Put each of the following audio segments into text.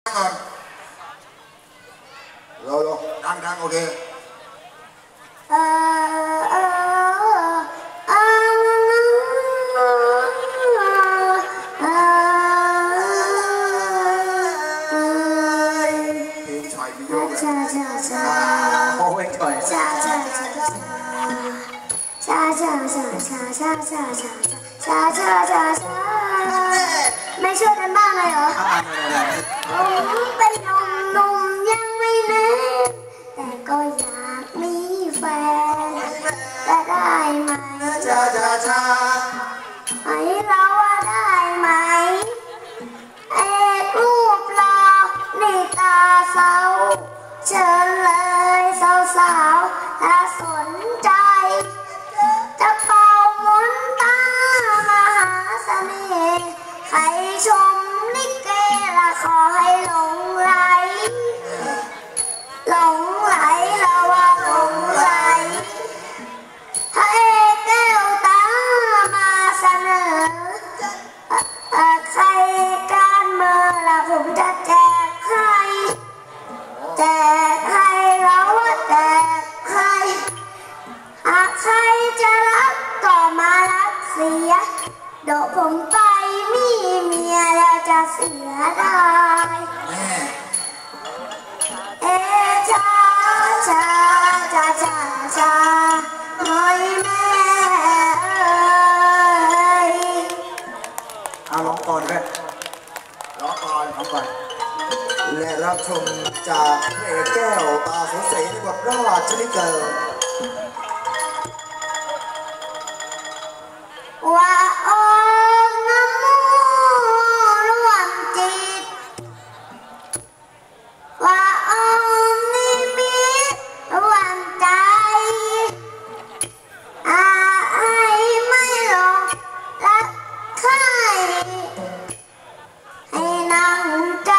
ก่อนเราดังโอเคโอ้ยถอยไม่ช่วยกันบ้างเลยเหรอผมเป็นหนุ่มยังไม่แน่แต่ก็อยากมีแฟนจะได้ไหมให้เราได้ไหมเอกรูปหล่อนี่ตาเศร้าเชิญเลยสาวๆถ้าสนใจจะเป่ามนต์ตามหาเสน่ห์ใครชมลิเกละขอให้หลงไหลละว่าหลงไหลให้แก้วตามาเสนอใครการเมื่อละผมจะแจกให้เราแจกให้หากใครจะรักก็มารักเสียเดี๋ยวผมไปมีเมียแล้วจะเสียดายช้าหน่อยแม่เอาร้องก่อนด้วยร้องก่อนและรับชมจากเพลงแก้วตาสดใสในบทราชนิเกิลว่าอมน้ำมูร่วมจิตว่าอมนิมิตร่วมใจให้ไม่หลงรักใครให้นั่งใจ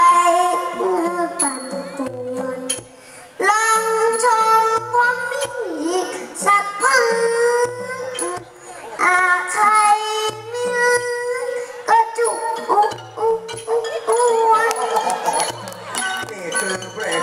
ปั่นป่วนลองชมความมีสักพักใครไม่รักก็จุกนี่คือเพลง